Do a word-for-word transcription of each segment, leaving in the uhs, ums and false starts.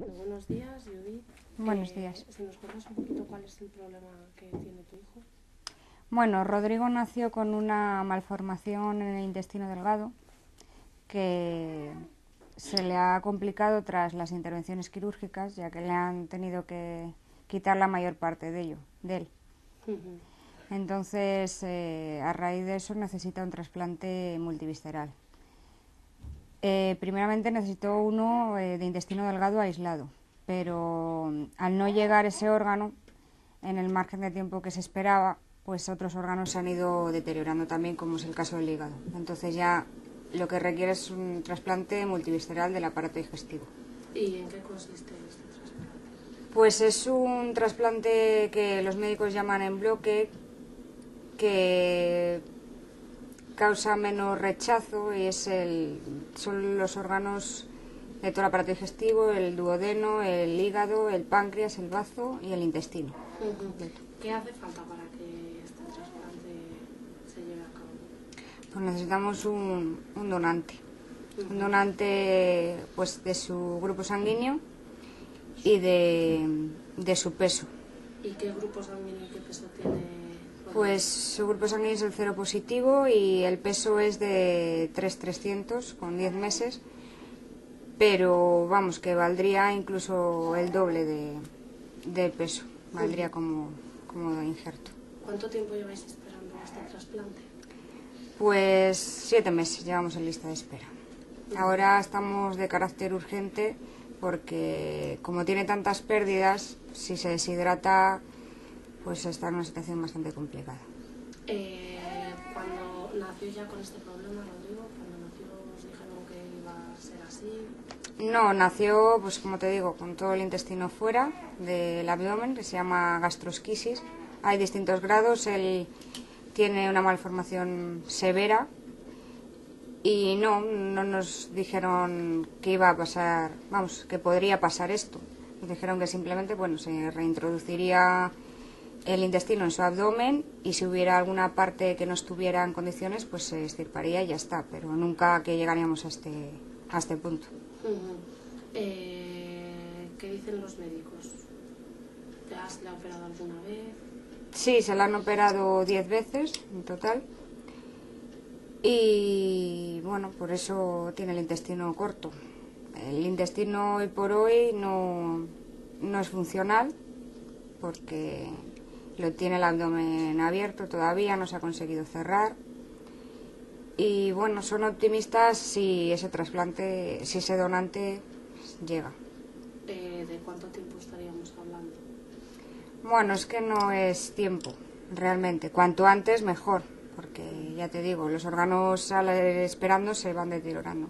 Bueno, buenos días, Judith. Buenos Eh, días. si nos cuentas un poquito cuál es el problema que tiene tu hijo. Bueno, Rodrigo nació con una malformación en el intestino delgado que se le ha complicado tras las intervenciones quirúrgicas, ya que le han tenido que quitar la mayor parte de ello, de él. Ujú. Entonces, eh, a raíz de eso necesita un trasplante multivisceral. Eh, primeramente necesitó uno eh, de intestino delgado aislado, pero mm, al no llegar ese órgano en el margen de tiempo que se esperaba, pues otros órganos se han ido deteriorando también, como es el caso del hígado. Entonces ya lo que requiere es un trasplante multivisceral del aparato digestivo. ¿Y en qué consiste este trasplante? Pues es un trasplante que los médicos llaman en bloque, que causa menos rechazo y es el, son los órganos de todo el aparato digestivo, el duodeno, el hígado, el páncreas, el bazo y el intestino. Ujú. ¿Qué hace falta para que este trasplante se lleve a cabo? Pues necesitamos un, un donante, Ujú. un donante pues de su grupo sanguíneo y de, de su peso. ¿Y qué grupo sanguíneo y qué peso tiene? Pues su grupo sanguíneo es el cero positivo y el peso es de tres mil trescientos con diez meses, pero vamos, que valdría incluso el doble de, de peso, valdría como, como injerto. ¿Cuánto tiempo lleváis esperando este trasplante? Pues siete meses llevamos en lista de espera. Ahora estamos de carácter urgente porque como tiene tantas pérdidas, si se deshidrata, pues está en una situación bastante complicada. Eh, cuando nació ya con este problema, Rodrigo, cuando nació os dijeron que iba a ser así. No, nació, pues como te digo, con todo el intestino fuera del abdomen, que se llama gastrosquisis. Hay distintos grados, él tiene una malformación severa y no, no nos dijeron que iba a pasar, vamos, que podría pasar esto. Nos dijeron que simplemente, bueno, se reintroduciría el intestino en su abdomen y si hubiera alguna parte que no estuviera en condiciones, pues se extirparía y ya está, pero nunca que llegaríamos a este, a este punto. Ujú. Eh, ¿Qué dicen los médicos? ¿Te has le ha operado alguna vez? Sí, se la han operado diez veces en total y bueno, por eso tiene el intestino corto. El intestino hoy por hoy no, no es funcional porque lo tiene el abdomen abierto todavía, no se ha conseguido cerrar. Y bueno, son optimistas si ese trasplante, si ese donante llega. Eh, ¿De cuánto tiempo estaríamos hablando? Bueno, es que no es tiempo, realmente. Cuanto antes, mejor, porque ya te digo, los órganos al esperando se van deteriorando.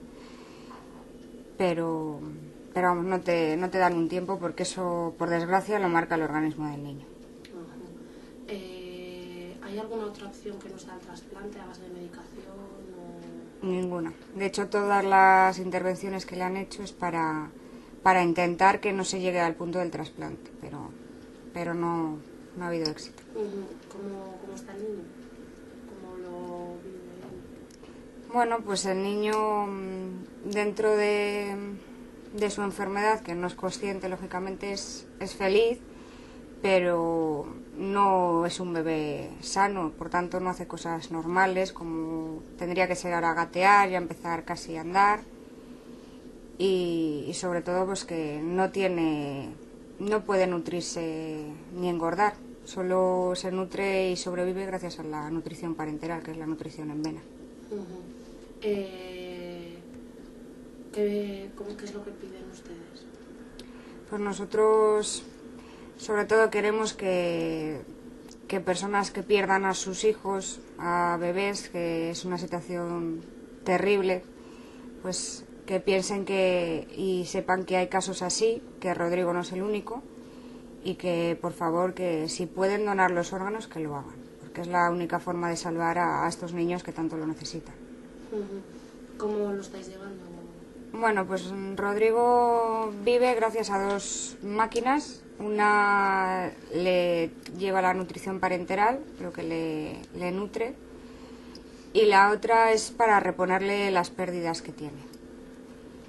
Pero, pero vamos, no te, no te dan un tiempo porque eso, por desgracia, lo marca el organismo del niño. Ujú. Eh, ¿Hay alguna otra opción que no sea el trasplante a base de medicación? O... Ninguna. De hecho, todas las intervenciones que le han hecho es para, para intentar que no se llegue al punto del trasplante, pero, pero no, no ha habido éxito. Ujú. ¿Cómo, ¿Cómo está el niño? ¿Cómo lo vive él? Bueno, pues el niño mm, dentro de, de su enfermedad, que no es consciente, lógicamente, es, es feliz, pero no es un bebé sano, por tanto no hace cosas normales, como tendría que ser ahora gatear, ya empezar casi a andar, y, y sobre todo pues que no tiene, no puede nutrirse ni engordar, solo se nutre y sobrevive gracias a la nutrición parenteral, que es la nutrición en vena. Ujú. Eh, ¿qué, cómo, ¿Qué es lo que piden ustedes? Pues nosotros sobre todo queremos que, que personas que pierdan a sus hijos, a bebés, que es una situación terrible, pues que piensen que y sepan que hay casos así, que Rodrigo no es el único y que por favor que si pueden donar los órganos que lo hagan, porque es la única forma de salvar a, a estos niños que tanto lo necesitan. Ujú. ¿Cómo lo estáis llevando? Bueno, pues Rodrigo vive gracias a dos máquinas. Una le lleva la nutrición parenteral, lo que le, le nutre, y la otra es para reponerle las pérdidas que tiene.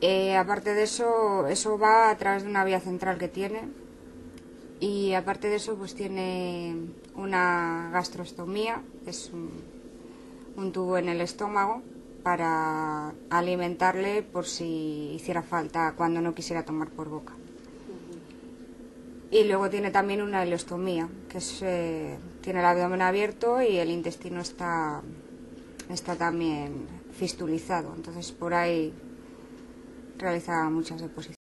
Eh, aparte de eso, eso va a través de una vía central que tiene. Y aparte de eso, pues tiene una gastrostomía, que es un, un tubo en el estómago para alimentarle por si hiciera falta cuando no quisiera tomar por boca. Y luego tiene también una ileostomía, que es, eh, tiene el abdomen abierto y el intestino está, está también fistulizado. Entonces por ahí realiza muchas deposiciones.